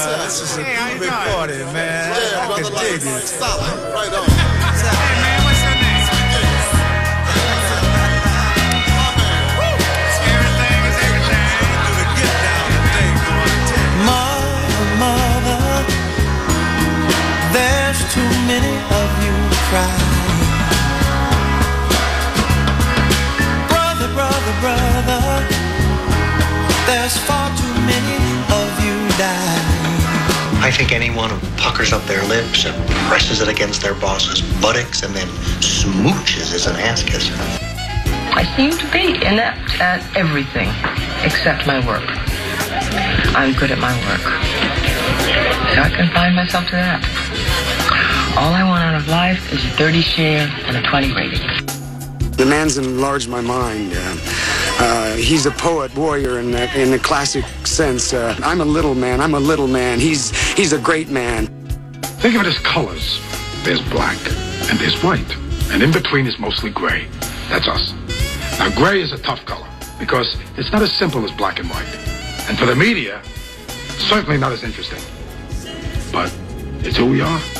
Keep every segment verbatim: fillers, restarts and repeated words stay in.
Uh, this is a hey, big party, man. Yeah, I brother, can like, dig it. solid. Right on. Hey, man, what's your name? Everything is everything. Do the get down and thing going ten. Mother, mother, there's too many of you crying. Brother, brother, brother, there's far too many of you dying. I think anyone who puckers up their lips and presses it against their boss's buttocks and then smooches is an ass kisser. I seem to be inept at everything except my work. I'm good at my work, so I confine myself to that. All I want out of life is a thirty share and a twenty rating. The man's enlarged my mind. Uh, uh, he's a poet, warrior in the, in the classic sense. Uh, I'm a little man. I'm a little man. He's he's a great man. Think of it as colors. There's black and there's white. And in between is mostly gray. That's us. Now, gray is a tough color because it's not as simple as black and white. And for the media, certainly not as interesting. But it's who we are.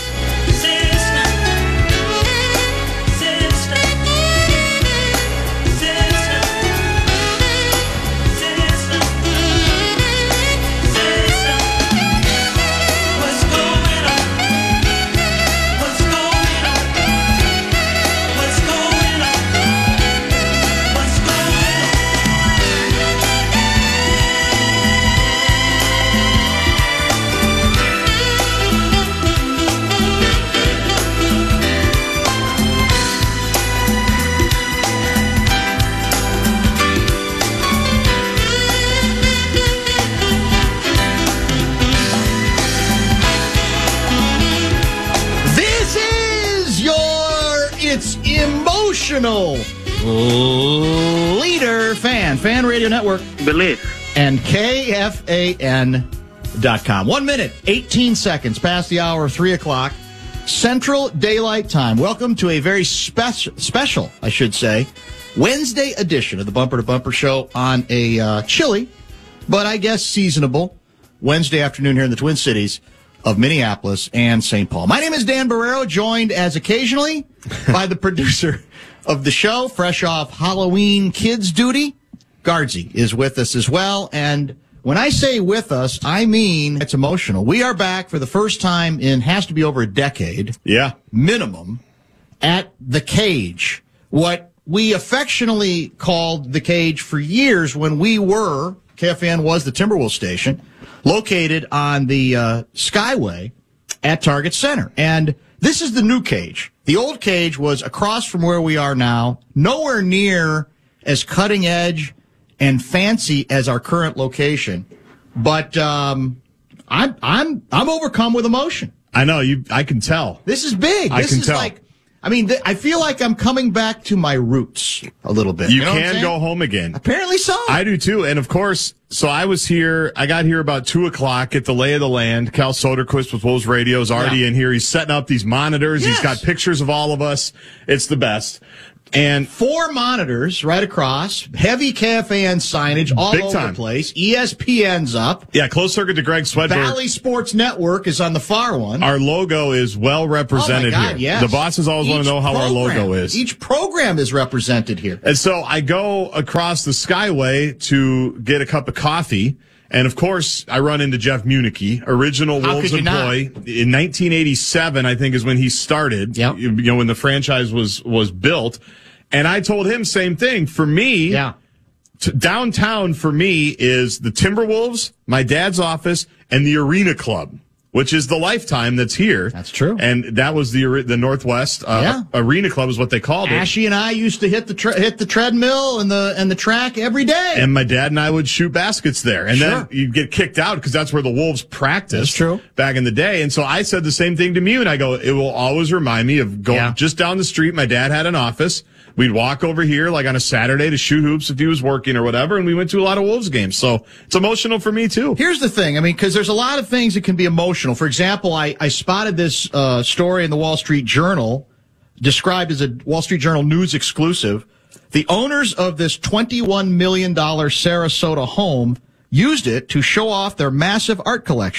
Leader fan, Fan Radio Network, Believe. and K F A N dot com. One minute, eighteen seconds past the hour of three o'clock, Central Daylight Time. Welcome to a very special, special, I should say, Wednesday edition of the Bumper to Bumper Show on a uh, chilly, but I guess seasonable Wednesday afternoon here in the Twin Cities of Minneapolis and Saint Paul. My name is Dan Barreiro, joined as occasionally by the producer of the show, fresh off Halloween kids duty. Guardsy is with us as well. And when I say with us, I mean it's emotional. We are back for the first time in, has to be over a decade. Yeah. Minimum, at the Cage. What we affectionately called the Cage for years when we were, K F A N was the Timberwolves station, located on the uh, Skyway at Target Center. And this is the new Cage. The old Cage was across from where we are now, nowhere near as cutting edge and fancy as our current location. But um, I'm I'm I'm overcome with emotion. I know you. I can tell. This is big. I this can is tell. like, I mean, th- I feel like I'm coming back to my roots a little bit. You, You know what I'm can saying? go home again. Apparently so. I do too. And of course, so I was here, I got here about two o'clock at the Lay of the Land. Cal Soderquist with Wolves Radio is already Yeah. in here. He's setting up these monitors. Yes. He's got pictures of all of us. It's the best. And Four monitors right across, heavy K F A N signage all Big over time. the place. E S P N's up. yeah, close circuit to Greg Swedberg. Valley Sports Network is on the far one. Our logo is well represented oh my God, here. yes. The bosses always want Each to know how our program- logo is. Each program is represented here. And so I go across the Skyway to get a cup of coffee. And of course, I run into Jeff Municky, original How Wolves could you not? employee. In nineteen eighty-seven, I think, is when he started. Yep. You know, when the franchise was was built. And I told him same thing. For me, Yeah. t- downtown for me is the Timberwolves, my dad's office, and the Arena Club, which is the Lifetime that's here. That's true. And that was the ar- the Northwest uh, Yeah. Arena Club is what they called it. Ashy and I used to hit the tre- hit the treadmill and the and the track every day. And my dad and I would shoot baskets there. And Sure. then you'd get kicked out because that's where the Wolves practiced. That's true. Back in the day. And so I said the same thing to Mew, and I go, it will always remind me of going Yeah. just down the street. My dad had an office. We'd walk over here like on a Saturday to shoot hoops if he was working or whatever. And we went to a lot of Wolves games. So it's emotional for me too. Here's the thing. I mean, because there's a lot of things that can be emotional. For example, I, I spotted this uh, story in the Wall Street Journal, described as a Wall Street Journal news exclusive. The owners of this twenty-one million dollars Sarasota home used it to show off their massive art collection.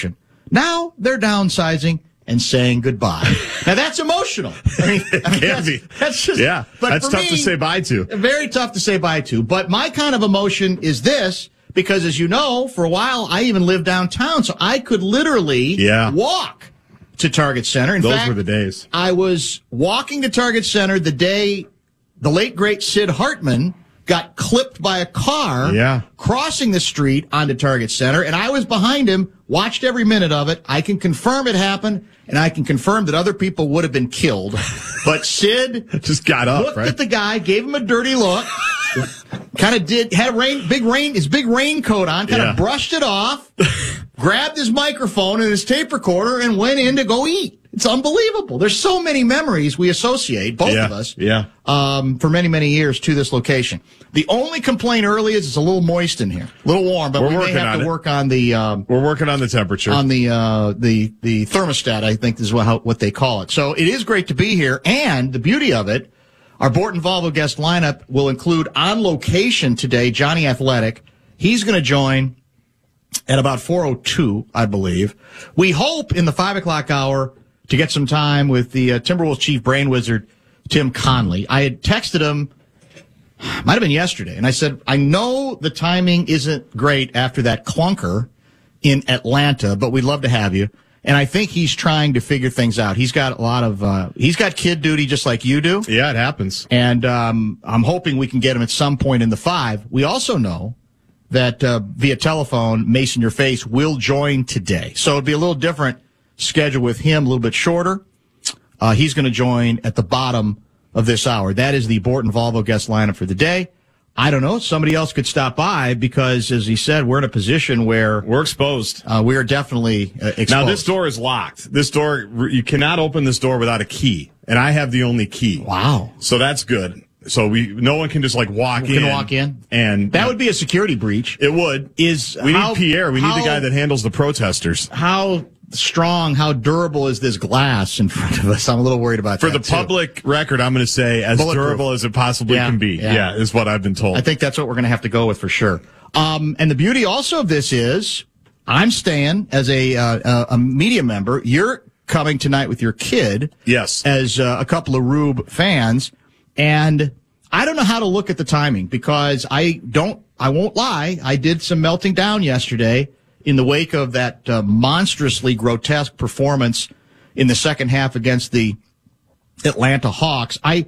Now they're downsizing and saying goodbye. Now that's emotional. I mean, I mean, Can that's, be. that's just, Yeah, but that's for tough me, to say bye to. Very tough to say bye to. But my kind of emotion is this, because as you know, for a while I even lived downtown, so I could literally Yeah. walk to Target Center. In Those fact, were the days. I was walking to Target Center the day the late great Sid Hartman got clipped by a car Yeah. crossing the street onto Target Center, and I was behind him, watched every minute of it. I can confirm it happened, and I can confirm that other people would have been killed. But Sid Just got up, looked right? at the guy, gave him a dirty look, kind of did, had a rain, big rain, his big raincoat on, kind Yeah. of brushed it off, grabbed his microphone and his tape recorder, and went in to go eat. It's unbelievable. There's so many memories we associate, both Yeah, of us, yeah. um, for many, many years to this location. The only complaint early is it's a little moist in here, a little warm, but We're we may working have on to it. work on the um, We're working on the temperature. on the uh, the the thermostat. I think is what how, what they call it. So it is great to be here, and the beauty of it, our Borton Volvo guest lineup will include on location today Johnny Athletic. He's going to join at about four oh two, I believe. We hope in the five o'clock hour to get some time with the uh, Timberwolves chief brain wizard, Tim Conley. I had texted him, might have been yesterday, and I said, I know the timing isn't great after that clunker in Atlanta, but we'd love to have you. And I think he's trying to figure things out. He's got a lot of, uh, he's got kid duty just like you do. Yeah, it happens. And um, I'm hoping we can get him at some point in the five. We also know that uh, via telephone, Mason Your Face will join today. So it'll be a little different schedule with him, a little bit shorter. Uh, he's going to join at the bottom of this hour. That is the Borton Volvo guest lineup for the day. I don't know. Somebody else could stop by because, as he said, we're in a position where We're exposed. uh, we are definitely uh, exposed. Now, this door is locked. This door, you cannot open this door without a key, and I have the only key. Wow. So that's good. So we, no one can just like walk Can in. walk in. And That would be a security breach. it would. Is We how- need Pierre. We need how- the guy that handles the protesters. How strong, how durable is this glass in front of us? I'm a little worried about For that, the too. public record, I'm going to say as Bulletproof. durable as it possibly Yeah, can be. yeah. Yeah. is what I've been told. I think that's what we're going to have to go with for sure. Um, and the beauty also of this is I'm staying as a, uh, a media member. You're coming tonight with your kid. Yes. As uh, a couple of Rube fans. And I don't know how to look at the timing because I don't, I won't lie. I did some melting down yesterday in the wake of that uh, monstrously grotesque performance in the second half against the Atlanta Hawks. I,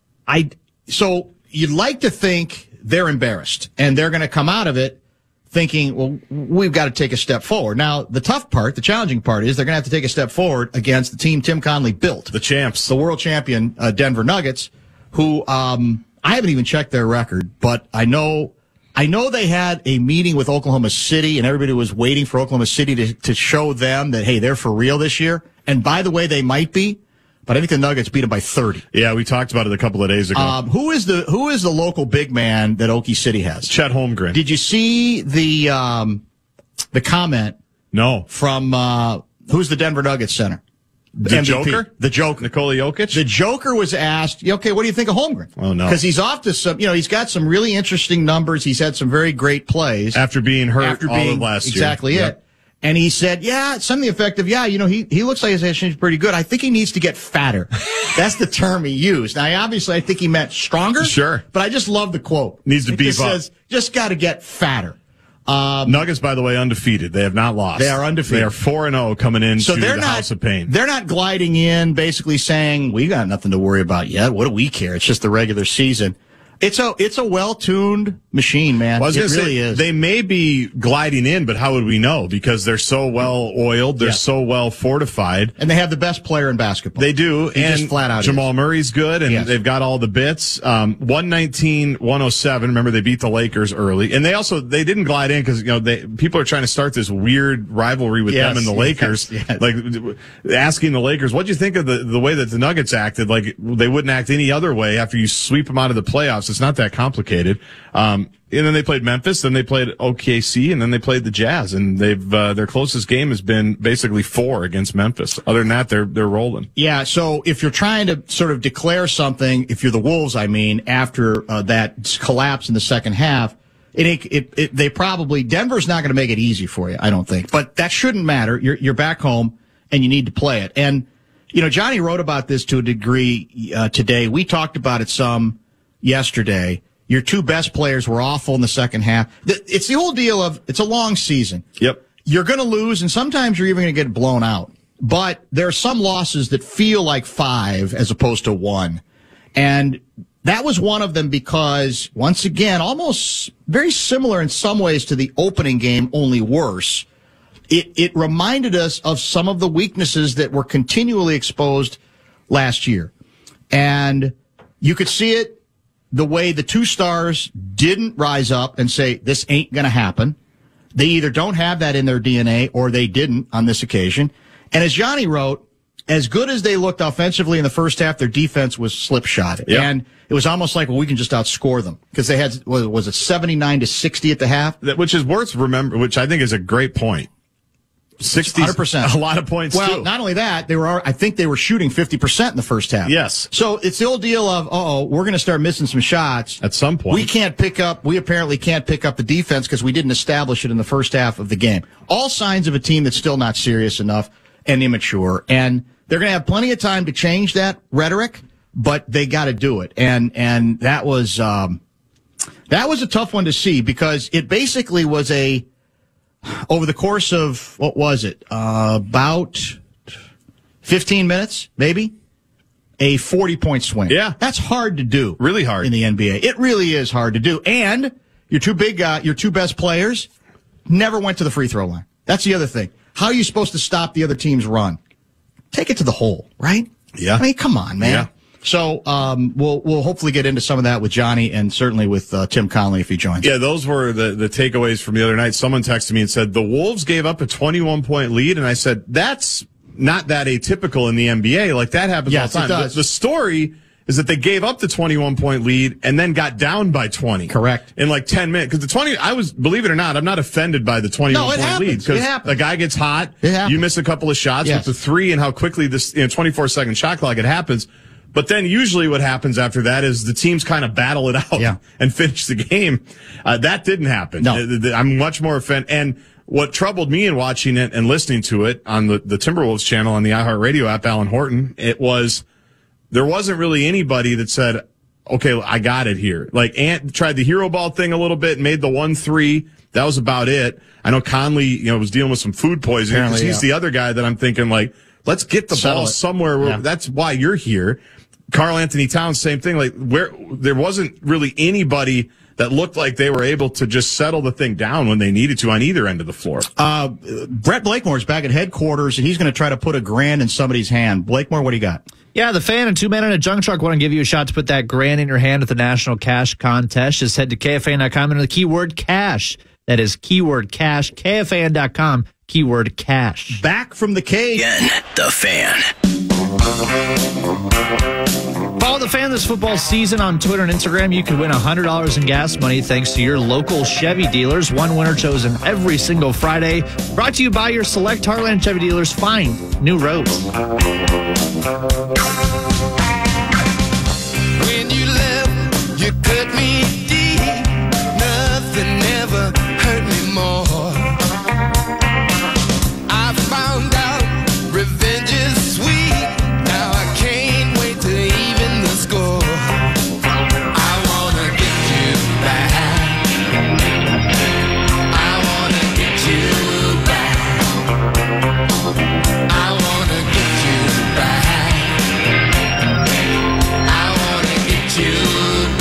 I, so you'd like to think they're embarrassed and they're going to come out of it thinking, well, we've got to take a step forward. Now, the tough part, the challenging part is they're going to have to take a step forward against the team Tim Conley built. the champs. The world champion uh, Denver Nuggets, who um, I haven't even checked their record, but I know I know they had a meeting with Oklahoma City, and everybody was waiting for Oklahoma City to, to show them that, hey, they're for real this year. And by the way, they might be, but I think the Nuggets beat them by thirty. Yeah, we talked about it a couple of days ago. Um, who is the who is the local big man that Okie City has? Chet Holmgren. Did you see the um, the comment no. from uh, who's the Denver Nuggets center? The M V P. Joker? The Joker. Nikola Jokic? The Joker was asked, okay, what do you think of Holmgren? Oh, no. Because he's off to some, you know, he's got some really interesting numbers. He's had some very great plays. After being hurt After all being, of last exactly year. it. Yep. And he said, yeah, something effective. Yeah, you know, he, he looks like his head's pretty good. I think he needs to get fatter. That's the term he used. Now, obviously, I think he meant stronger. Sure. But I just love the quote. Needs to it beef just up. says, just got to get fatter. Um, Nuggets, by the way, undefeated. They have not lost. They are undefeated. They are four and zero coming into so they're the not, House of Pain. They're not gliding in, basically saying we got nothing to worry about yet. What do we care? It's just the regular season. It's a it's a well tuned machine, man. Well, I was it gonna really say, is. They may be gliding in, but how would we know? Because they're so well oiled, they're Yeah. so well fortified. And they have the best player in basketball. They do, He and just flat out Jamal is. Murray's good, and Yes. they've got all the bits. Um, one nineteen, one oh seven. Remember, they beat the Lakers early, and they also they didn't glide in because you know they people are trying to start this weird rivalry with Yes, them and the yes, Lakers, yes. like asking the Lakers, "What'd you think of the the way that the Nuggets acted? Like they wouldn't act any other way after you sweep them out of the playoffs. It's not that complicated." Um, and then they played Memphis, then they played O K C, and then they played the Jazz, and they've uh, their closest game has been basically four against Memphis. Other than that, they're they're rolling. Yeah, so if you're trying to sort of declare something, if you're the Wolves, I mean, after uh, that collapse in the second half, it, it, it they probably Denver's not going to make it easy for you, I don't think. But that shouldn't matter. You're you're back home and you need to play it. And you know, Johnny wrote about this to a degree uh, today. We talked about it some yesterday. Your two best players were awful in the second half. It's the whole deal of it's a long season. Yep. You're going to lose, and sometimes you're even going to get blown out. But there are some losses that feel like five as opposed to one. And that was one of them because, once again, almost very similar in some ways to the opening game, only worse. It, it reminded us of some of the weaknesses that were continually exposed last year. And you could see it the way the two stars didn't rise up and say, this ain't going to happen. They either don't have that in their D N A or they didn't on this occasion. And as Johnny wrote, as good as they looked offensively in the first half, their defense was slipshod. Yep. And it was almost like, well, we can just outscore them because they had, was it seventy-nine to sixty at the half? That, which is worth remember, which I think is a great point. sixty, one hundred percent. A lot of points, well, too. Not only that, they were, I think they were shooting fifty percent in the first half. Yes. So it's the old deal of, uh-oh, we're going to start missing some shots. At some point. We can't pick up, we apparently can't pick up the defense because we didn't establish it in the first half of the game. All signs of a team that's still not serious enough and immature. And they're going to have plenty of time to change that rhetoric, but they got to do it. And, and that was, um, that was a tough one to see because it basically was a, over the course of, what was it, uh, about fifteen minutes, maybe, a forty-point swing. Yeah. That's hard to do. Really hard. In the N B A. It really is hard to do. And your two big, uh, your two best players never went to the free throw line. That's the other thing. How are you supposed to stop the other team's run? Take it to the hole, right? Yeah. I mean, come on, man. Yeah. So um, we'll we'll hopefully get into some of that with Johnny and certainly with uh, Tim Conley if he joins. Yeah, those were the, the takeaways from the other night. Someone texted me and said, the Wolves gave up a twenty-one point lead. And I said, that's not that atypical in the N B A. Like, that happens Yes, all the time. it does. The, the story is that they gave up the twenty-one point lead and then got down by twenty. Correct. In like ten minutes. Because the twenty, I was, believe it or not, I'm not offended by the twenty-one No, it point happens. lead. It Because happens. the guy gets hot. It happens. You miss a couple of shots Yes. with the three and how quickly this, you know, twenty-four second shot clock, it happens. But then usually what happens after that is the teams kind of battle it out Yeah. and finish the game. Uh, that didn't happen. No. Uh, I'm much more offended. And what troubled me in watching it and listening to it on the, the Timberwolves channel on the iHeartRadio app, Alan Horton, it was, there wasn't really anybody that said, okay, I got it here. Like, Ant tried the hero ball thing a little bit, made the one three. That was about it. I know Conley, you know, was dealing with some food poisoning because Apparently, he's yeah. the other guy that I'm thinking, like, let's get the Settle ball it. somewhere. Where, Yeah. That's why you're here. Karl Anthony Towns, same thing. Like, where there wasn't really anybody that looked like they were able to just settle the thing down when they needed to on either end of the floor. Uh, Brett Blakemore's back at headquarters, and he's going to try to put a grand in somebody's hand. Blakemore, what do you got? Yeah, the Fan and Two Men in a Junk Truck want to give you a shot to put that grand in your hand at the National Cash Contest. Just head to K F A N dot com and enter the keyword cash. That is keyword cash, K F A N dot com, keyword cash. Back from the cage. Again, the Fan. Follow the Fan this football season on Twitter and Instagram. You could win one hundred dollars in gas money thanks to your local Chevy dealers. One winner chosen every single Friday. Brought to you by your select Heartland Chevy dealers. Find new roads. When you left, you cut me deep. Nothing ever hurt me more. I found out revenge is sweet. Now I can't wait to even the score. I wanna get you back. I wanna get you back. I wanna get you back. I wanna get you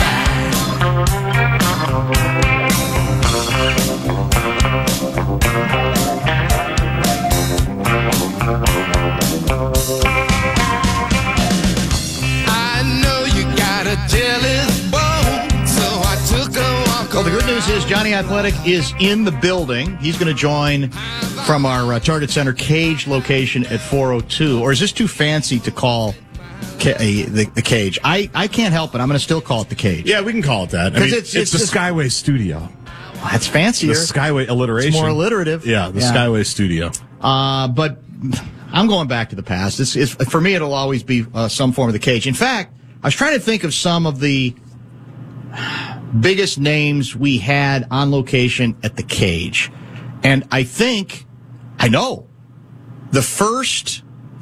I know you got a jealous bone, so I took a walk. Well, the good news is Johnny Athletic is in the building. He's going to join from our uh, Target Center Cage location at four oh two. Or is this too fancy to call ca- uh, the, the Cage? I, I can't help it. I'm going to still call it the Cage. Yeah, we can call it that. I 'Cause mean, it's- it's, it's the just- Skyway Studio. That's fancier. The Skyway alliteration. It's more alliterative. Yeah, the Yeah. Skyway Studio. Uh, but I'm going back to the past. This is, for me, it'll always be uh, some form of the Cage. In fact, I was trying to think of some of the biggest names we had on location at the Cage. And I think, I know, the first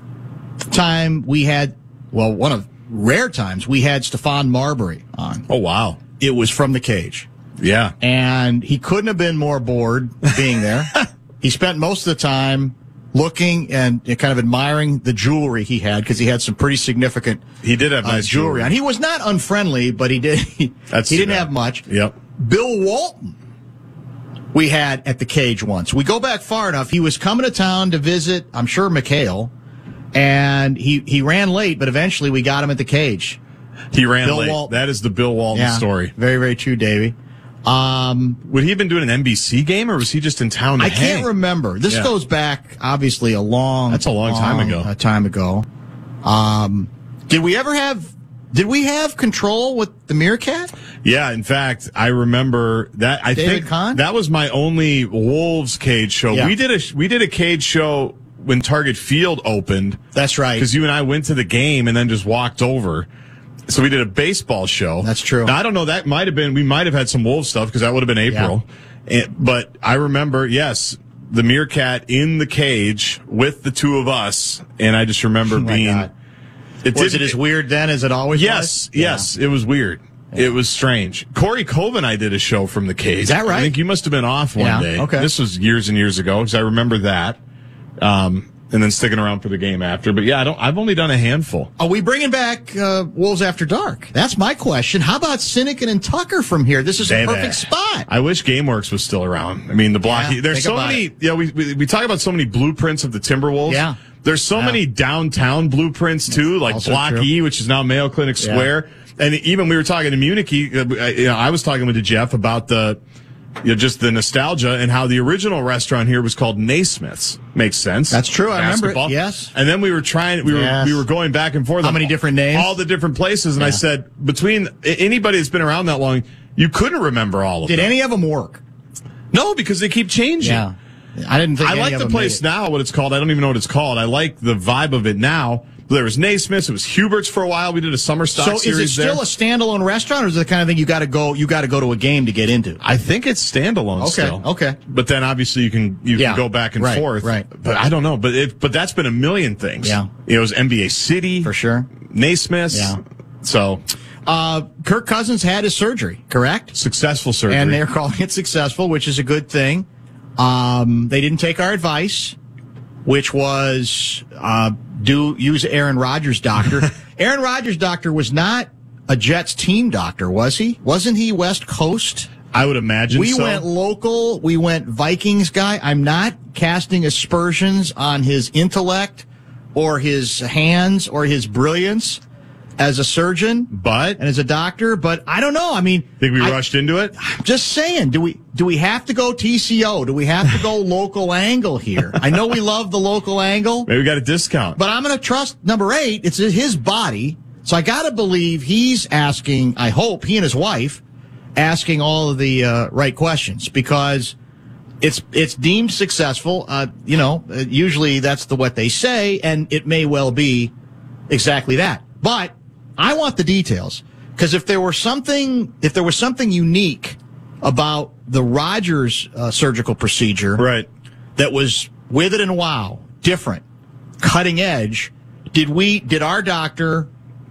time we had, well, one of rare times we had Stephon Marbury on. Oh, wow. It was from the Cage. Yeah. And he couldn't have been more bored being there. He spent most of the time looking and kind of admiring the jewelry he had because he had some pretty significant He did have uh, nice jewelry jewelry. on. He was not unfriendly, but he did. He, That's he too didn't bad. have much. Yep. Bill Walton we had at the Cage once. We go back far enough. He was coming to town to visit, I'm sure, McHale, and he, he ran late, but eventually we got him at the Cage. He ran Bill late. Walton. That is the Bill Walton Yeah, story. Very, very true, Davey. Um, Would he have been doing an N B C game, or was he just in town to I hang? can't remember. This Yeah. goes back, obviously, a long That's a long time ago. A time ago. Um, did we ever have, did we have control with the Meerkat? Yeah, in fact, I remember that. I David think Kahn? that was my only Wolves Cage show. Yeah. We did a we did a Cage show when Target Field opened. That's right. Because you and I went to the game and then just walked over. So we did a baseball show. That's true. Now, I don't know. That might have been. We might have had some Wolves stuff because that would have been April. And- but I remember, yes, the Meerkat in the Cage with the two of us, and I just remember Oh my being. God. It Was did- it as weird then as it always Yes, was? yes, it was weird. It was strange. Corey Cove and I did a show from the Cage. Is that right? I think you must have been off one Yeah, day. okay. This was years and years ago because I remember that. Um, and then sticking around for the game after. But yeah, I don't. I've only done a handful. Are we bringing back uh, Wolves After Dark? That's my question. How about Sinekin and Tucker from here? This is a Baby. perfect spot. I wish GameWorks was still around. I mean, the blocky. Yeah, there's think so about many. it. Yeah, we, we we talk about so many blueprints of the Timberwolves. Yeah. There's so Yeah. many downtown blueprints too, like also Block true. E, which is now Mayo Clinic Yeah. Square. And even we were talking to Munich. He, uh, you know, I was talking with Jeff about the. You know, just the nostalgia and how the original restaurant here was called Naismith's. Makes sense. That's true. I remember it, Basketball. yes. And then we were trying, we Yes. were we were going back and forth. How on many different names? All the different places. And I Yeah. said, between anybody that's been around that long, you couldn't remember all of Did them. any of them work? No, because they keep changing. Yeah. I didn't think I any like of the them place made it. now, what it's called. I don't even know what it's called. I like the vibe of it now. There was Naismith's. It was Hubert's for a while. We did a summer stock So is series it still there. a standalone restaurant, or is it the kind of thing you got to go? You got to go to a game to get into? I think it's standalone Okay, still. okay. But then obviously you can you Yeah, can go back and right, forth. right. But I don't know. But it but that's been a million things. Yeah. It was N B A City For sure. Naismith's. Yeah. So Uh, Kirk Cousins had his surgery, correct? successful surgery. And they're calling it successful, which is a good thing. Um, they didn't take our advice, which was uh, do use Aaron Rodgers' doctor. Aaron Rodgers' doctor was not a Jets team doctor, was he? Wasn't he West Coast? I would imagine We so. went local. We went Vikings guy. I'm not casting aspersions on his intellect or his hands or his brilliance as a surgeon but and as a doctor, but I don't know. I mean, think we I- rushed into it. I'm just saying, do we do we have to go T C O? Do we have to go local angle here? I know we love the local angle, Maybe we got a discount. but I'm going to trust number eight. It's his body, so I got to believe he's asking. I hope he and his wife asking all of the uh, right questions because it's it's deemed successful. Uh, you know, uh, usually that's the what they say, and it may well be exactly that. But I want the details because if there were something, if there was something unique about the Rodgers uh, surgical procedure, right. that was with it and wow, different, cutting edge. Did we? Did our doctor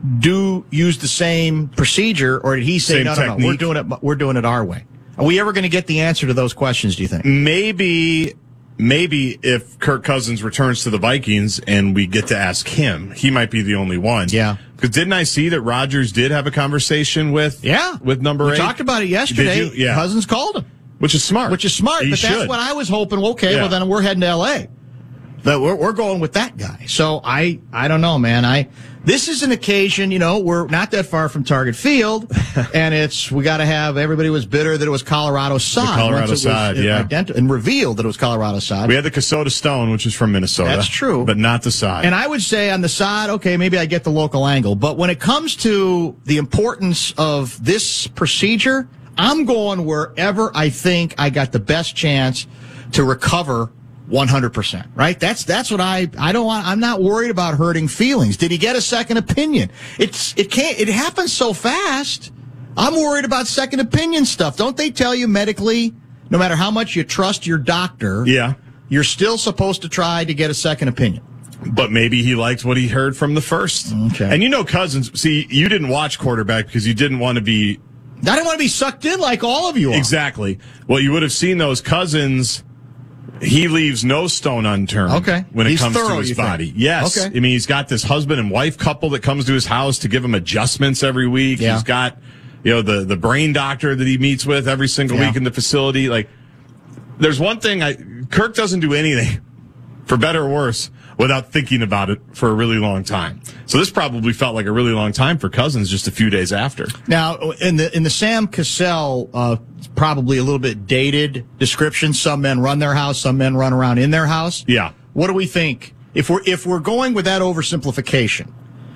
do use the same procedure, or did he say Same no, no, no, we're technique? doing it, we're doing it our way? Are we ever going to get the answer to those questions? Do you think? Maybe, maybe if Kirk Cousins returns to the Vikings and we get to ask him, he might be the only one. Yeah. Because didn't I see that Rodgers did have a conversation with Yeah, with number we eight? talked about it yesterday. Did you? Yeah. Cousins called him, Which is smart. which is smart. He but that's should. what I was hoping. Okay, Yeah. well then we're heading to L A. But we're we're going with that guy. So I I don't know, man. I this is an occasion, you know, we're not that far from Target Field, and it's we got to have everybody was bitter that it was Colorado sod. Colorado once it was sod, yeah. identi- and revealed that it was Colorado sod. We had the Casota Stone, which is from Minnesota. That's true. But not the side. And I would say on the side, okay, maybe I get the local angle. But when it comes to the importance of this procedure, I'm going wherever I think I got the best chance to recover one hundred percent, right? That's, that's what I, I don't want, I'm not worried about hurting feelings. Did he get a second opinion? It's, it can't, it happens so fast. I'm worried about second opinion stuff. Don't they tell you medically, no matter how much you trust your doctor, yeah, you're still supposed to try to get a second opinion? But maybe he liked what he heard from the first. Okay. And you know Cousins, see, you didn't watch quarterback because you didn't want to be... I didn't want to be sucked in like all of you are. Exactly. Well, you would have seen those Cousins... He leaves no stone unturned okay. when it he's comes thorough, to his you body. Think? Yes. Okay. I mean, he's got this husband and wife couple that comes to his house to give him adjustments every week. Yeah. He's got, you know, the, the brain doctor that he meets with every single yeah. week in the facility. Like, there's one thing I, Kirk doesn't do anything, for better or worse, without thinking about it for a really long time. So this probably felt like a really long time for Cousins just a few days after. Now, in the in the Sam Cassell, uh, probably a little bit dated description, some men run their house, some men run around in their house. Yeah. What do we think? If we're if we're going with that oversimplification,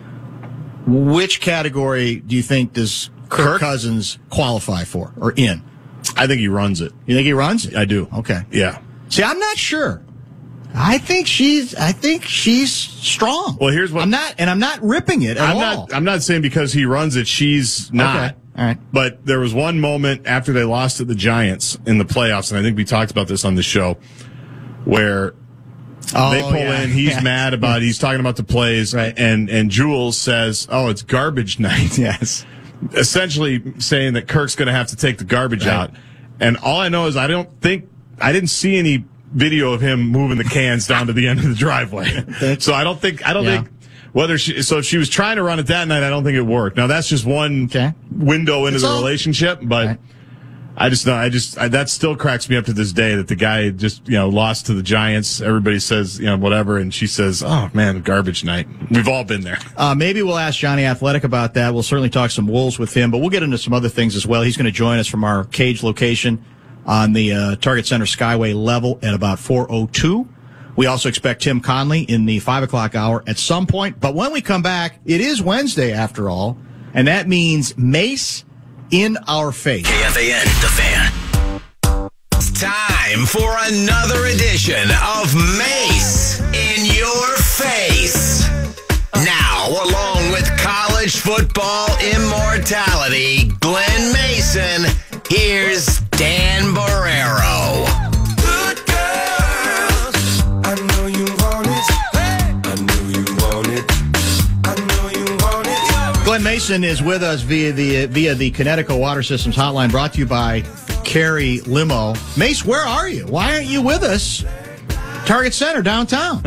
which category do you think does Kirk, Kirk Cousins qualify for or in? I think he runs it. You think he runs it? I do. Okay. Yeah. See, I'm not sure. I think she's. I think she's strong. Well, here's what I'm not, and I'm not ripping it at I'm all. not. I'm not saying because he runs it, she's not. Okay. All right. But there was one moment after they lost to the Giants in the playoffs, and I think we talked about this on the show, where oh, they pull yeah. in. He's yeah. mad about. He's talking about the plays, right. and and Jules says, "Oh, it's garbage night." Yes. Essentially saying that Kirk's going to have to take the garbage right. out. And all I know is I don't think I didn't see any video of him moving the cans down to the end of the driveway. So I don't think I don't yeah. think whether she so if she was trying to run it that night, I don't think it worked. Now that's just one okay. window into it's the all, relationship, but right. I just know I just I, that still cracks me up to this day that the guy just you know lost to the Giants. Everybody says you know whatever, and she says, "Oh man, garbage night." We've all been there. Uh, maybe we'll ask Johnny Athletic about that. We'll certainly talk some Wolves with him, but we'll get into some other things as well. He's going to join us from our cage location on the uh, Target Center Skyway level at about four oh two. We also expect Tim Conley in the five o'clock hour at some point. But when we come back, it is Wednesday after all, and that means Mace in our face. K F A N, The Fan. It's time for another edition of Mace in Your Face. Now, along with college football immortality, Glen Mason, here's Dan Barreiro. Good girls, I know you want it. I know you want it. I know you want it. Glen Mason is with us via the via the Connecticut Water Systems Hotline, brought to you by Carrie Limo. Mace, where are you? Why aren't you with us? Target Center downtown.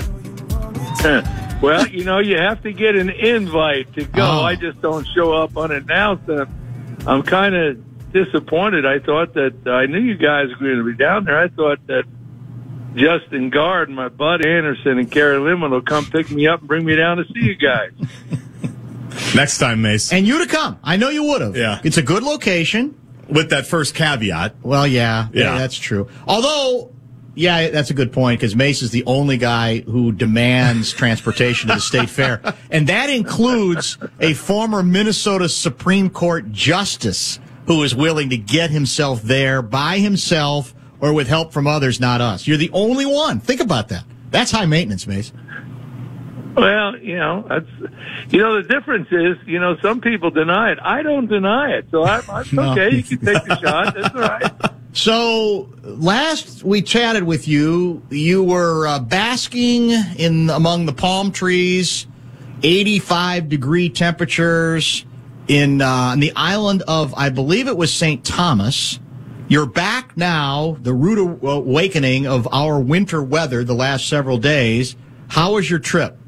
Well, you know, you have to get an invite to go. Oh. I just don't show up unannounced. And I'm kind of disappointed. I thought that I knew you guys were going to be down there. I thought that Justin Gard, my bud Anderson, and Carrie Lemon will come pick me up and bring me down to see you guys. Next time, Mace. And you to come. I know you would have. Yeah. It's a good location. With that first caveat. Well, yeah. Yeah, Yeah. that's true. Although, yeah, that's a good point, because Mace is the only guy who demands transportation to the state fair. And that includes a former Minnesota Supreme Court justice who is willing to get himself there by himself or with help from others, not us. You're the only one. Think about that. That's high maintenance, Mace. Well, you know, that's, you know, the difference is, you know, some people deny it. I don't deny it. So I, it's No. okay. You can take the shot. That's all right. So last we chatted with you, you were uh, basking in among the palm trees, eighty-five degree temperatures in uh, on the island of, I believe it was Saint Thomas. You're back now, the rude awakening of our winter weather the last several days. How was your trip?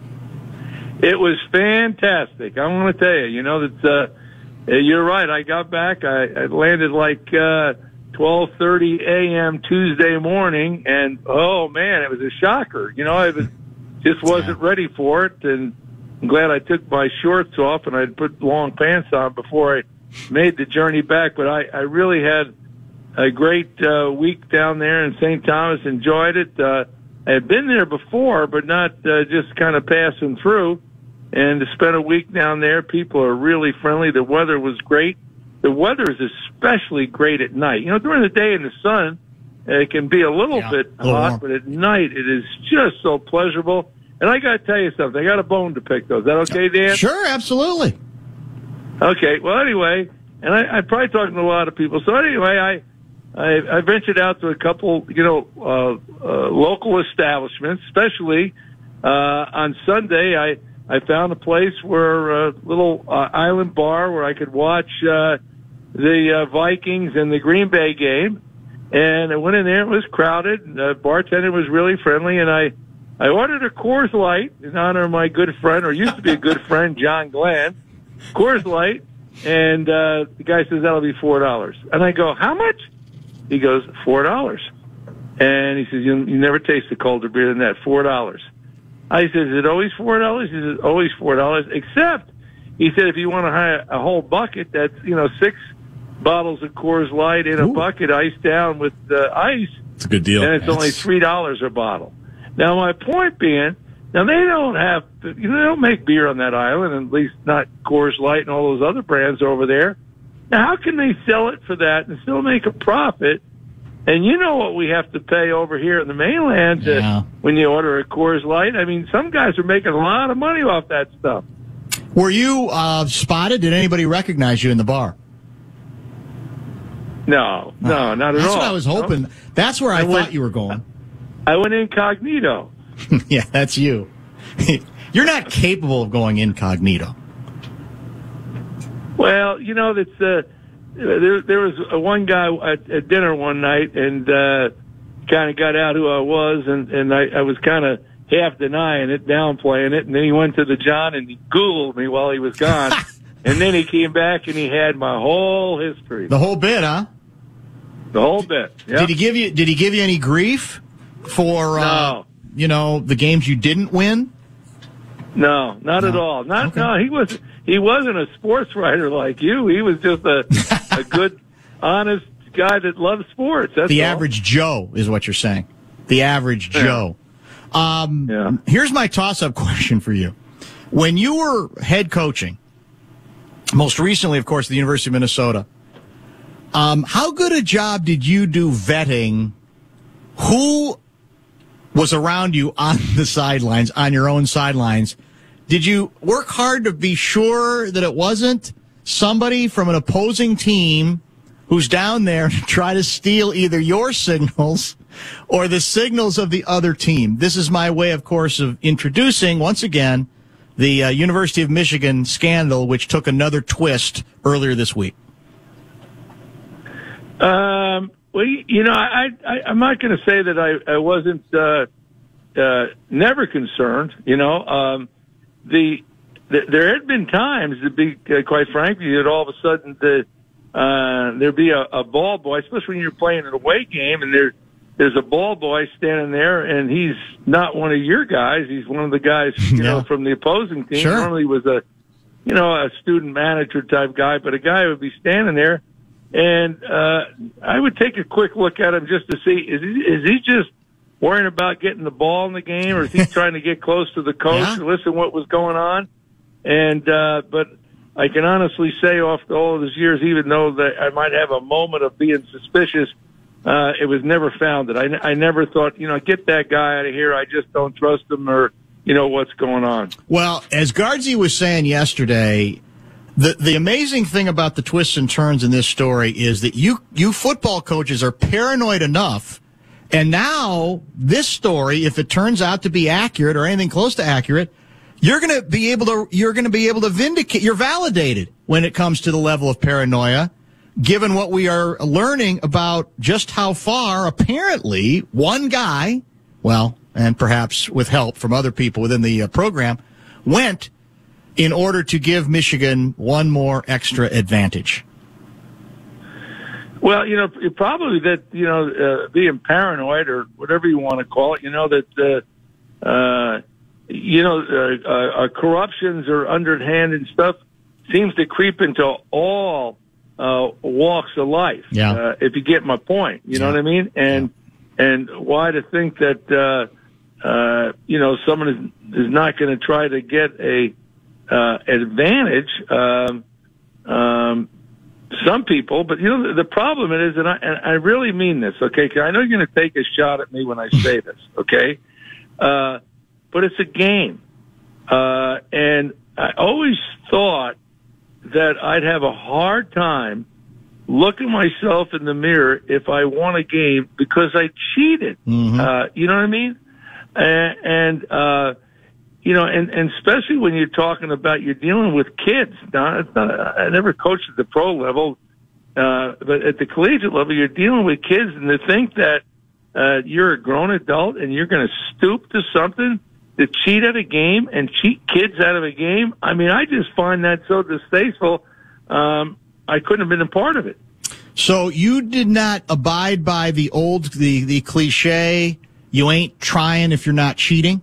It was fantastic. I want to tell you, you know, that uh, you're right. I got back. I, I landed like uh, twelve thirty a.m. Tuesday morning, and oh man, it was a shocker. You know, I was just wasn't ready for it, and I'm glad I took my shorts off and I'd put long pants on before I made the journey back. But I, I really had a great uh, week down there in Saint Thomas. Enjoyed it. Uh, I had been there before, but not uh, just kind of passing through. And to spend a week down there, people are really friendly. The weather was great. The weather is especially great at night. You know, during the day in the sun, it can be a little Yeah, bit a little hot, warm. but at night it is just so pleasurable. And I got to tell you something. I got a bone to pick, though. Is that okay, Dan? Sure, absolutely. Okay. Well, anyway, and I, I'm probably talking to a lot of people. So anyway, I I, I ventured out to a couple, you know, uh, uh, local establishments, especially uh, on Sunday. I I found a place where a little uh, island bar where I could watch uh, the uh, Vikings and the Green Bay game. And I went in there. It was crowded. And the bartender was really friendly, and I I ordered a Coors Light in honor of my good friend, or used to be a good friend, John Glenn. Coors Light, and uh, the guy says that'll be four dollars. And I go, how much? He goes, four dollars. And he says, you, you never tasted colder beer than that, four dollars. I said, is it always four dollars? He says, always four dollars, except, he said, if you want to hire a whole bucket, that's, you know, six bottles of Coors Light in a Ooh. bucket, iced down with uh, ice. It's a good deal. And it's That's... only three dollars a bottle. Now, my point being, now they don't have, you know, they don't make beer on that island, at least not Coors Light and all those other brands over there. Now, how can they sell it for that and still make a profit? And you know what we have to pay over here in the mainland to, Yeah. when you order a Coors Light? I mean, some guys are making a lot of money off that stuff. Were you uh, spotted? Did anybody recognize you in the bar? No, no, not at That's all. what I was hoping. No. That's where I, I thought went- you were going. I went incognito. Yeah, that's you. You're not capable of going incognito. Well, you know, that's uh, there. There was a one guy at, at dinner one night, and uh, kind of got out who I was, and and I, I was kind of half denying it, downplaying it, and then he went to the John and he Googled me while he was gone, and then he came back and he had my whole history, The whole bit, huh? the whole bit. Yep. Did he give you? Did he give you any grief for uh, No. you know, the games you didn't win? No, not No. at all. Not Okay. no. He was he wasn't a sports writer like you. He was just a a good, honest guy that loves sports. That's The all. average Joe is what you're saying. The average Yeah. Joe. Um, Yeah. Here's my toss-up question for you. When you were head coaching, most recently, of course, at the University of Minnesota, um, how good a job did you do vetting who was around you on the sidelines, on your own sidelines? Did you work hard to be sure that it wasn't somebody from an opposing team who's down there to try to steal either your signals or the signals of the other team? This is my way, of course, of introducing, once again, the uh, University of Michigan scandal, which took another twist earlier this week. Um, well, you you know, I, I, I'm not going to say that I, I wasn't uh, uh, never concerned. You know, um, the, the there had been times, to be uh, quite frank with you, that all of a sudden the uh, there'd be a, a ball boy, especially when you're playing an away game, and there there's a ball boy standing there, and he's not one of your guys. He's one of the guys, you Yeah. know, from the opposing team. Sure. Normally was a, you know, a student manager type guy, but a guy would be standing there. And uh, I would take a quick look at him just to see, is he, is he just worrying about getting the ball in the game, or is he trying to get close to the coach Yeah. and listen what was going on? And uh, but I can honestly say, after all of those years, even though that I might have a moment of being suspicious, uh, it was never founded. I, I never thought, you know, get that guy out of here. I just don't trust him, or, you know, what's going on. Well, as Guardsy was saying yesterday, the the amazing thing about the twists and turns in this story is that you you football coaches are paranoid enough, and now this story, if it turns out to be accurate or anything close to accurate, you're going to be able to you're going to be able to vindicate. You're validated when it comes to the level of paranoia, given what we are learning about just how far apparently one guy, well, and perhaps with help from other people within the uh, program, went in order to give Michigan one more extra advantage. Well, you know, probably that, you know, uh, being paranoid or whatever you want to call it, you know, that, uh, uh, you know, uh, uh, corruptions or underhand and stuff seems to creep into all uh, walks of life. Yeah. Uh, if you get my point, you know Yeah. what I mean? And, yeah. and why to think that, uh, uh, you know, someone is, is not going to try to get a, uh, advantage, um, um, some people, but you know, the, the problem is, and I, and I really mean this, okay? 'Cause I know you're going to take a shot at me when I say this, okay? Uh, but it's a game. Uh, and I always thought that I'd have a hard time looking myself in the mirror if I won a game because I cheated. Mm-hmm. Uh, you know what I mean? And, and uh, you know, and, and especially when you're talking about you're dealing with kids. Now, it's not, I never coached at the pro level, uh, but at the collegiate level, you're dealing with kids, and to think that uh, you're a grown adult and you're going to stoop to something to cheat at a game and cheat kids out of a game. I mean, I just find that so distasteful. Um, I couldn't have been a part of it. So you did not abide by the old, the, the cliche, you ain't trying if you're not cheating?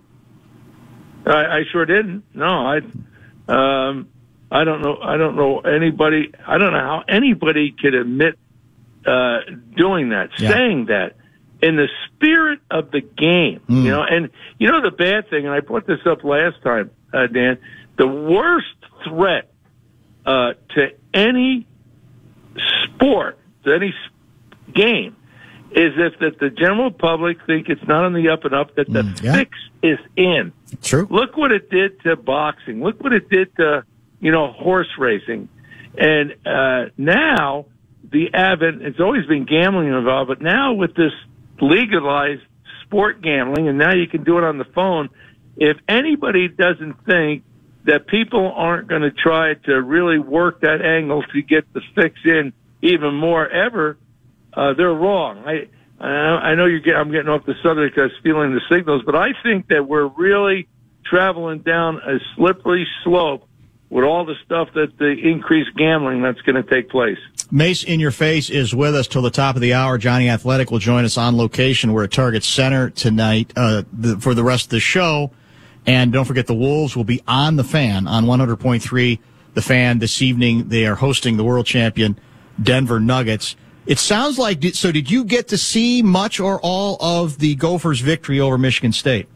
I, I sure didn't. No, I, um, I don't know. I don't know anybody. I don't know how anybody could admit uh, doing that, Yeah. saying that in the spirit of the game. Mm. You know, and you know the bad thing. And I brought this up last time, uh, Dan. The worst threat uh, to any sport, to any s- game, is if that the general public think it's not on the up and up, that the Mm, yeah. fix is in. True. Look what it did to boxing. Look what it did to, you know, horse racing. And uh, now the advent, it's always been gambling involved, but now with this legalized sport gambling, and now you can do it on the phone, if anybody doesn't think that people aren't going to try to really work that angle to get the fix in even more ever, uh, they're wrong. I I know you're get, I'm getting off the subject. I was feeling the signals, but I think that we're really traveling down a slippery slope with all the stuff that the increased gambling that's going to take place. Mace in Your Face is with us till the top of the hour. Johnny Athletic will join us on location. We're at Target Center tonight uh, the, for the rest of the show. And don't forget, the Wolves will be on the Fan on one hundred point three. The Fan this evening. They are hosting the world champion Denver Nuggets. It sounds like, so did you get to see much or all of the Gophers' victory over Michigan State?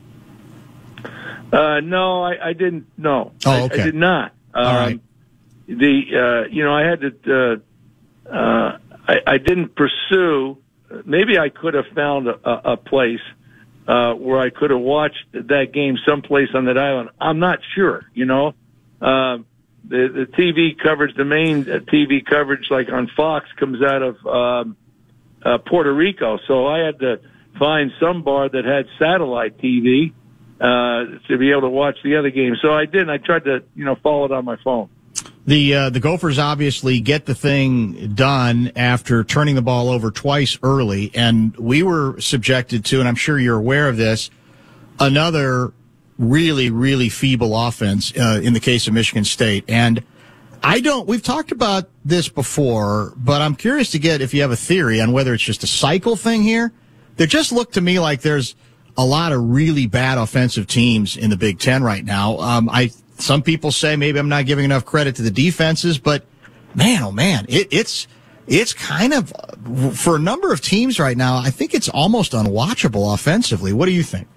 Uh, no, I, I didn't. No, Oh, okay. I, I did not. Um, All right. The uh, you know I had to. Uh, uh, I, I didn't pursue. Maybe I could have found a, a place uh, where I could have watched that game someplace on that island. I'm not sure. You know, uh, the the T V coverage, the main T V coverage, like on Fox, comes out of um, uh, Puerto Rico. So I had to find some bar that had satellite T V. Uh, to be able to watch the other game. So I did. I tried to, you know, follow it on my phone. The uh, the Gophers obviously get the thing done after turning the ball over twice early, and we were subjected to, and I'm sure you're aware of this, another really, really feeble offense uh, in the case of Michigan State. And I don't, we've talked about this before, but I'm curious to get if you have a theory on whether it's just a cycle thing here. There just looked to me like there's a lot of really bad offensive teams in the Big Ten right now. Um, I some people say maybe I'm not giving enough credit to the defenses, but man, oh man, it, it's it's kind of for a number of teams right now. I think it's almost unwatchable offensively. What do you think?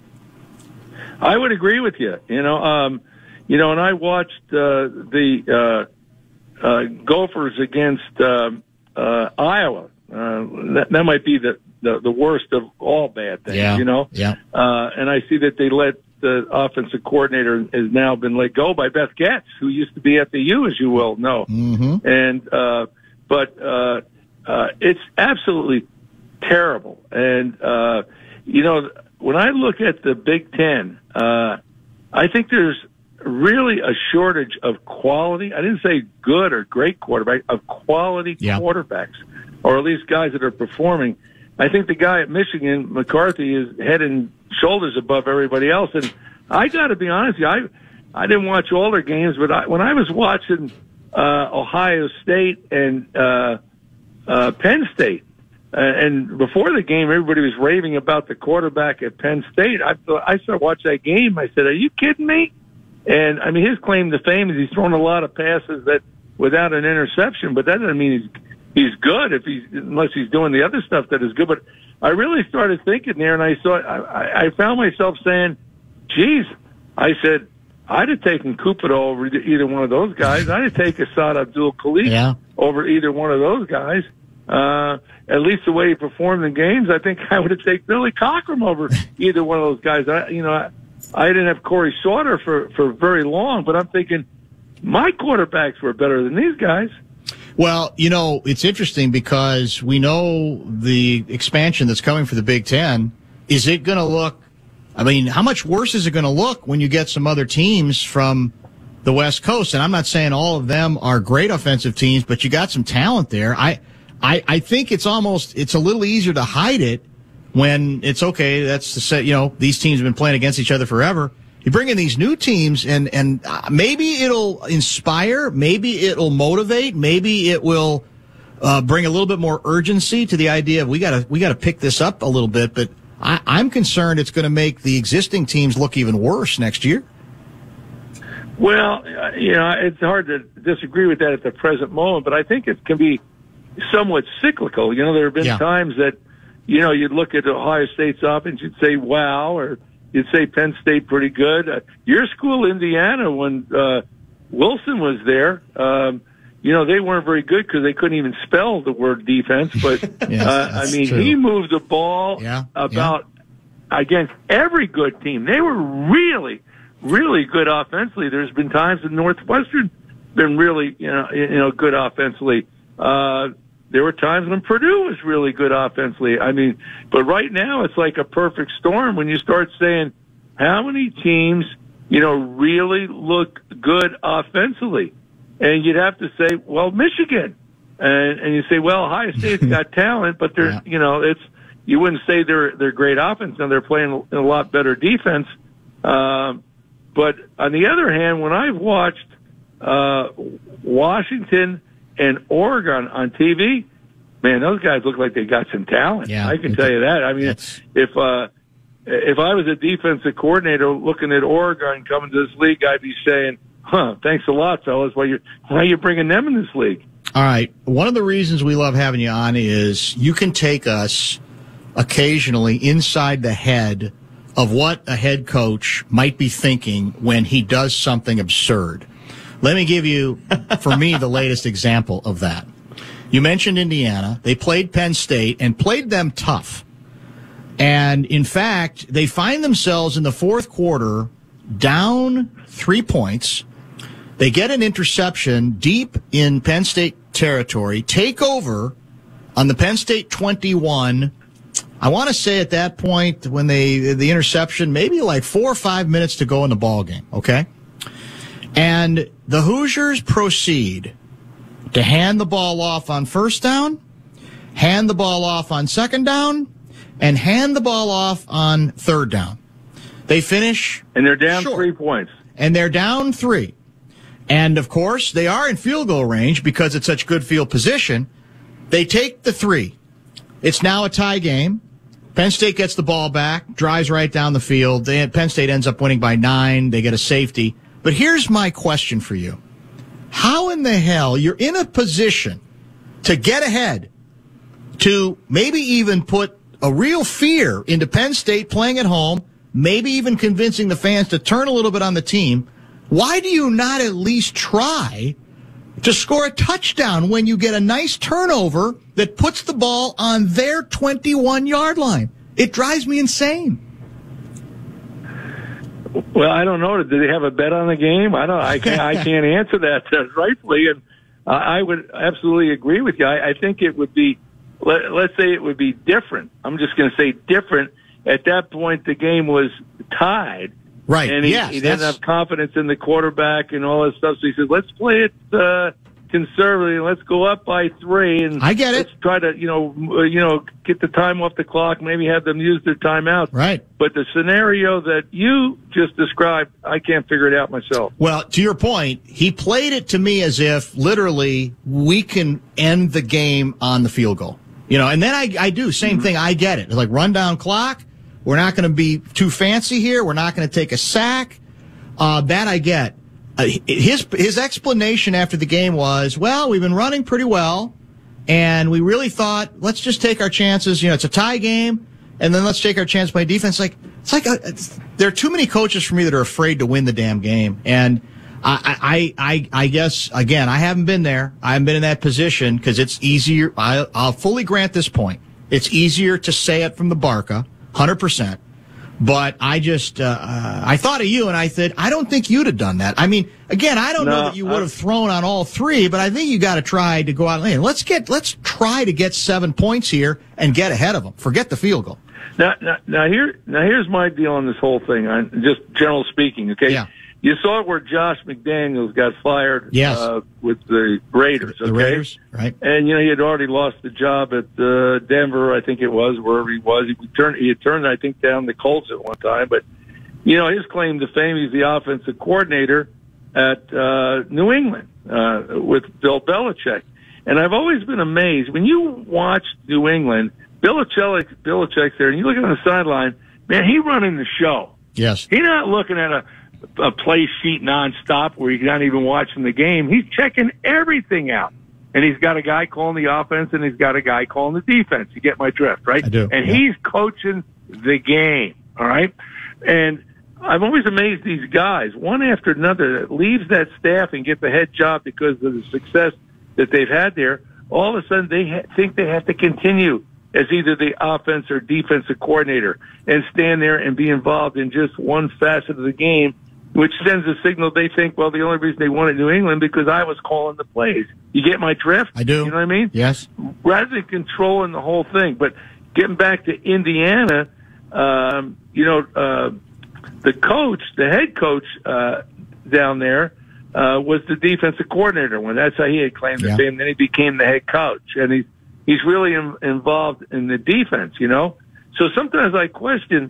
I would agree with you. You know, um, you know, and I watched uh, the uh, uh, Gophers against um, uh, Iowa. Uh, that, that might be the, the, the worst of all bad things, Yeah, you know? yeah. Uh, and I see that they let the offensive coordinator has now been let go by Beth Getz, who used to be at the U, as you well know. Mm-hmm. And, uh, but, uh, uh, it's absolutely terrible. And, uh, you know, when I look at the Big Ten, uh, I think there's really a shortage of quality. I didn't say good or great quarterback, of quality Yeah. quarterbacks, or at least guys that are performing. I think the guy at Michigan, McCarthy, is head and shoulders above everybody else. And I got to be honest with you, I I didn't watch all their games, but I, when I was watching uh, Ohio State and uh, uh, Penn State, uh, and before the game, everybody was raving about the quarterback at Penn State. I I started watching that game. I said, "Are you kidding me?" And I mean, his claim to fame is he's thrown a lot of passes that without an interception, but that doesn't mean he's he's good if he's unless he's doing the other stuff that is good. But I really started thinking there, and I saw I, I found myself saying, "Geez," I said, "I'd have taken Cupido over either one of those guys. I'd have taken Asad Abdul Khalif Yeah. over either one of those guys. Uh, at least the way he performed in games, I think I would have taken Billy Cockrum over either one of those guys. I, you know, I, I didn't have Corey Sauter for for very long, but I'm thinking." my quarterbacks were better than these guys. Well, you know, it's interesting because we know the expansion that's coming for the Big Ten. Is it going to look, I mean, how much worse is it going to look when you get some other teams from the West Coast? And I'm not saying all of them are great offensive teams, but you got some talent there. I, I, I think it's almost, it's a little easier to hide it when it's okay. That's the set, you know, these teams have been playing against each other forever. You bring in these new teams, and, and maybe it'll inspire, maybe it'll motivate, maybe it will uh, bring a little bit more urgency to the idea of we got to we got to pick this up a little bit. But I, I'm concerned it's going to make the existing teams look even worse next year. Well, you know, it's hard to disagree with that at the present moment, but I think it can be somewhat cyclical. You know, there have been Yeah. times that, you know, you'd look at Ohio State's offense, you'd say, wow, or you'd say Penn State pretty good. Uh, your school, Indiana, when uh, Wilson was there, um, you know, they weren't very good because they couldn't even spell the word defense. But, Yes, uh, I that's mean, true. he moved the ball Yeah, about against every good team. They were really, really good offensively. There's been times in Northwestern been really, you know, you know, good offensively. Uh, There were times when Purdue was really good offensively. I mean, but right now it's like a perfect storm when you start saying how many teams, you know, really look good offensively. And you'd have to say, well, Michigan. And, and you say, well, Ohio State's got talent, but they're, Yeah. you know, it's, you wouldn't say they're, they're great offense. Now they're playing a lot better defense. Um, but on the other hand, when I've watched, uh, Washington and Oregon on T V, man, those guys look like they got some talent. Yeah, I can it- tell you that. I mean, that's- if uh, if I was a defensive coordinator looking at Oregon coming to this league, I'd be saying, "Huh, thanks a lot, fellas. Why you why you bringing them in this league?" All right. One of the reasons we love having you on is you can take us occasionally inside the head of what a head coach might be thinking when he does something absurd. Let me give you, for me, the latest example of that. You mentioned Indiana. They played Penn State and played them tough. And, in fact, they find themselves in the fourth quarter down three points. They get an interception deep in Penn State territory, take over on the Penn State twenty-one. I want to say at that point when they the interception, maybe like four or five minutes to go in the ball game, okay? And the Hoosiers proceed to hand the ball off on first down, hand the ball off on second down, and hand the ball off on third down. They finish. And they're down Sure. three points. And they're down three. And, of course, they are in field goal range because it's such good field position. They take the three. It's now a tie game. Penn State gets the ball back, drives right down the field. They, Penn State ends up winning by nine. They get a safety. But here's my question for you. How in the hell you're in a position to get ahead, to maybe even put a real fear into Penn State playing at home, maybe even convincing the fans to turn a little bit on the team? Why do you not at least try to score a touchdown when you get a nice turnover that puts the ball on their twenty-one-yard line? It drives me insane. Well, I don't know. Did they have a bet on the game? I don't. I can't. I can't answer that uh, rightfully, and uh, I would absolutely agree with you. I, I think it would be. Let, let's say it would be different. I'm just going to say different. At that point, the game was tied. Right. And he, yes, he didn't that's- have confidence in the quarterback and all that stuff. So he said, let's play it uh, conservatively. Let's go up by three. And I get it. Let's try to, you know, uh, you know, get the time off the clock, maybe have them use their timeout. Right. But the scenario that you just described, I can't figure it out myself. Well, to your point, he played it to me as if literally we can end the game on the field goal. You know, and then I, I do, same thing, I get it. It's like run down clock. We're not going to be too fancy here. We're not going to take a sack. Uh, that I get. Uh, his his explanation after the game was, well, we've been running pretty well, and we really thought, let's just take our chances. You know, it's a tie game, and then let's take our chance by defense. Like it's like a, it's, there are too many coaches for me that are afraid to win the damn game, and I I I, I guess again I haven't been there. I haven't been in that position because it's easier. I, I'll fully grant this point. It's easier to say it from the Barca, one hundred percent. But I just, uh, I thought of you, and I said, I don't think you'd have done that. I mean, again, I don't no, know that you would have thrown on all three, but I think you got to try to go out and let's get, let's try to get seven points here and get ahead of them. Forget the field goal. Now, now, now here, now here's my deal on this whole thing. I, just general speaking, okay. Yeah. You saw where Josh McDaniels got fired yes. uh, with the Raiders, okay? The Raiders, right. And, you know, he had already lost the job at uh, Denver, I think it was, wherever he was. He turned, he had turned, I think, down the Colts at one time. But, you know, his claim to fame, he's the offensive coordinator at uh, New England uh, with Bill Belichick. And I've always been amazed. When you watch New England, Belichick, Belichick's there, and you look on the sideline, man, he running the show. Yes. He's not looking at a a play sheet nonstop where he's not even watching the game. He's checking everything out. And he's got a guy calling the offense and he's got a guy calling the defense. You get my drift, right? I do. And yeah. he's coaching the game, all right? And I'm always amazed these guys, one after another, that leaves that staff and get the head job because of the success that they've had there. All of a sudden, they ha- think they have to continue as either the offense or defensive coordinator and stand there and be involved in just one facet of the game, which sends a signal they think, well, the only reason they wanted New England because I was calling the plays. You get my drift? I do. You know what I mean? Yes. Rather than controlling the whole thing. But getting back to Indiana, um, you know, uh, the coach, the head coach uh, down there uh, was the defensive coordinator when that's how he had claimed yeah. the fame. Then he became the head coach. And he's, he's really in, involved in the defense, you know? So sometimes I question,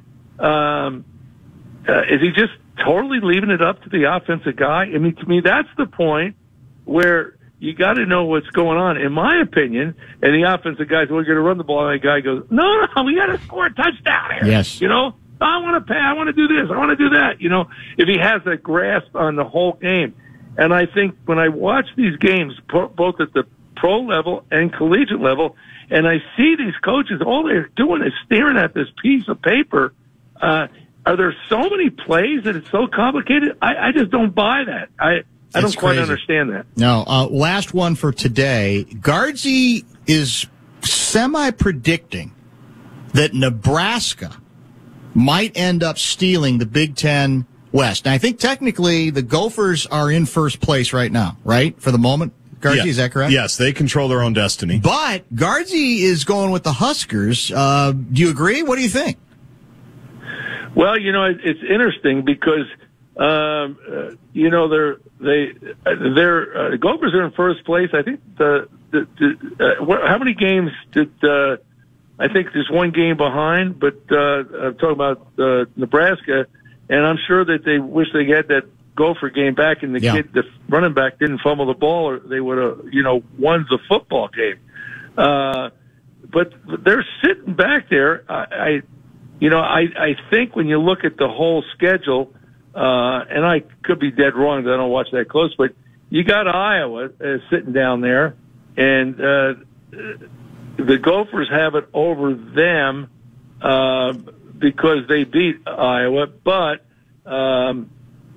um, uh, is he just totally leaving it up to the offensive guy? I mean, to me, that's the point where you got to know what's going on. In my opinion, and the offensive guys, we're going to run the ball, and the guy goes, no, no, we got to score a touchdown here. Yes. You know, I want to pay, I want to do this, I want to do that. You know, if he has a grasp on the whole game. And I think when I watch these games, both at the pro level and collegiate level, and I see these coaches, all they're doing is staring at this piece of paper, uh, are there so many plays that it's so complicated? I, I just don't buy that. I, I don't quite understand that. No. Uh, last one for today. Guardsy is semi-predicting that Nebraska might end up stealing the Big Ten West. Now, I think technically the Gophers are in first place right now, right, for the moment? Guardsy, yeah. is that correct? Yes, they control their own destiny. But Guardsy is going with the Huskers. Uh, do you agree? What do you think? Well, you know, it, it's interesting because, um, uh, you know, they're, they, they're, uh, Gophers are in first place. I think the, the, the uh, what, how many games did, uh, I think there's one game behind, but, uh, I'm talking about, uh, Nebraska, and I'm sure that they wish they had that Gopher game back and the yeah. kid, the running back didn't fumble the ball or they would have, you know, won the football game. Uh, but they're sitting back there. I, I You know, I, I think when you look at the whole schedule, uh, and I could be dead wrong because I don't watch that close, but you got Iowa uh, sitting down there, and uh, the Gophers have it over them uh, because they beat Iowa, but um,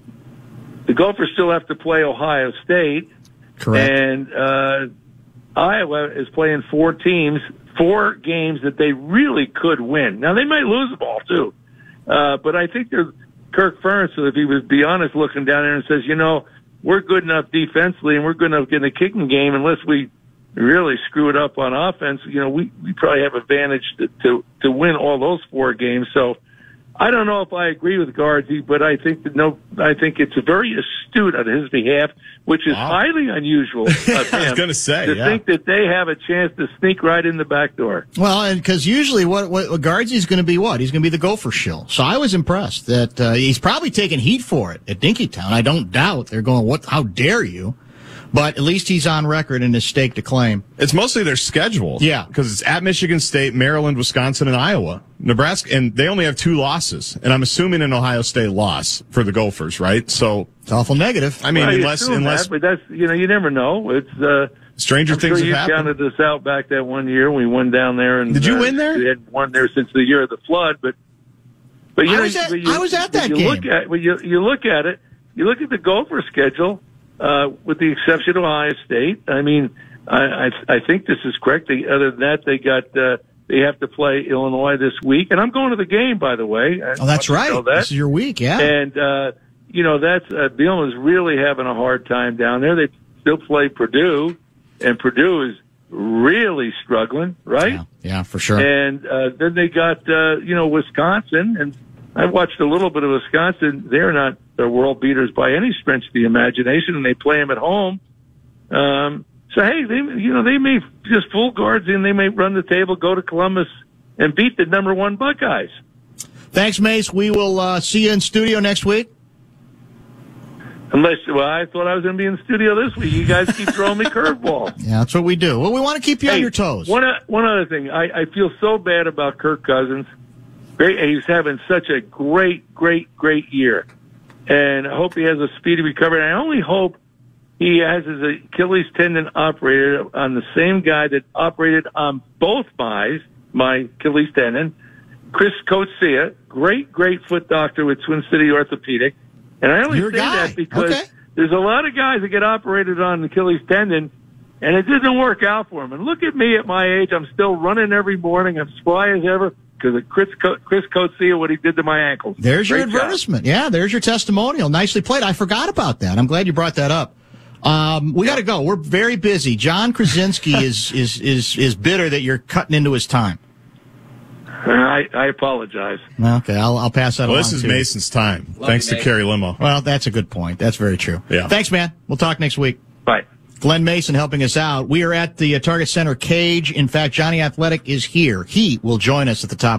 the Gophers still have to play Ohio State. Correct. And uh, Iowa is playing four teams, four games that they really could win. Now, they might lose the ball, too. Uh, but I think they're, Kirk Ferentz, if he was be honest, looking down there and says, you know, we're good enough defensively and we're good enough in the kicking game unless we really screw it up on offense. You know, we, we probably have advantage to, to, to win all those four games. So I don't know if I agree with Guardsy, but I think that no, I think it's very astute on his behalf, which is wow. highly unusual of him I was going to say, to yeah. think that they have a chance to sneak right in the back door. Well, and because usually what, what, what Guardsy's going to be what? He's going to be the Gopher shill. So I was impressed that uh, he's probably taking heat for it at Dinkytown. I don't doubt they're going, what? How dare you? But at least he's on record in his stake to claim. It's mostly their schedule. Yeah. Because it's at Michigan State, Maryland, Wisconsin, and Iowa. Nebraska, and they only have two losses. And I'm assuming an Ohio State loss for the Gophers, right? So it's awful negative. I mean, well, unless, unless, that, but that's, you know, you never know. It's, uh, stranger I'm things sure you have happened. counted us out back that one year. We won down there. And did you uh, win there? We had won there since the year of the flood, but, but you I know, was at, but you, I was at that you game. Look at, when you, you look at it, you look at the Gopher schedule, uh, with the exception of Ohio State. I mean, I, I, I think this is correct. They, other than that, they got, uh, they have to play Illinois this week. And I'm going to the game, by the way. Oh, that's right. That. This is your week, yeah. And, uh, you know, that's, uh, Bielema's really having a hard time down there. They still play Purdue, and Purdue is really struggling, right? Yeah, yeah for sure. And, uh, then they got, uh, you know, Wisconsin, and I watched a little bit of Wisconsin. They're not the world beaters by any stretch of the imagination, and they play them at home. Um, so hey, they, you know, they may just full guards in. They may run the table, go to Columbus, and beat the number one Buckeyes. Thanks, Mace. We will uh, see you in studio next week. Unless, well, I thought I was going to be in the studio this week. You guys keep throwing me curveballs. Yeah, that's what we do. Well, we want to keep you hey, on your toes. One, one other thing. I, I feel so bad about Kirk Cousins. Great, he's having such a great, great, great year. And I hope he has a speedy recovery. And I only hope he has his Achilles tendon operated on the same guy that operated on both my, my Achilles tendon, Chris Coetzee, great, great foot doctor with Twin City Orthopedic. And I only Your say guy. that because Okay. there's a lot of guys that get operated on Achilles tendon, and it doesn't work out for them. And look at me at my age. I'm still running every morning. I'm spry as ever because of Chris, Co- Chris Coetzee, what he did to my ankles. There's Great your advertisement. Job. Yeah, there's your testimonial. Nicely played. I forgot about that. I'm glad you brought that up. Um, we got to go. We're very busy. John Krasinski is, is, is, is bitter that you're cutting into his time. I, I apologize. Okay, I'll, I'll pass that well, along. This is too. Mason's time. Love Thanks you, to Kerry Limo. Well, that's a good point. That's very true. Yeah. Thanks, man. We'll talk next week. Bye. Glen Mason helping us out. We are at the uh, Target Center cage. In fact, Johnny Athletic is here. He will join us at the top.